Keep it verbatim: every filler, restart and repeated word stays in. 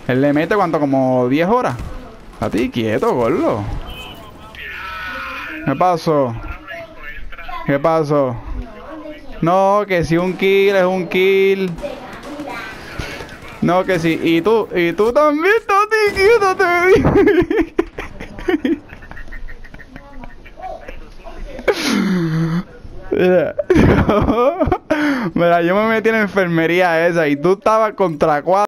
Él le mete cuánto, como diez horas. A ti, quieto, gordo. ¿Qué pasó? ¿Qué pasó? No, que si un kill es un kill. No, que si. Y tú, y tú también, Tati, quieto, te vi. Mira, mira, yo me metí en la enfermería esa y tú estabas contra cuatro.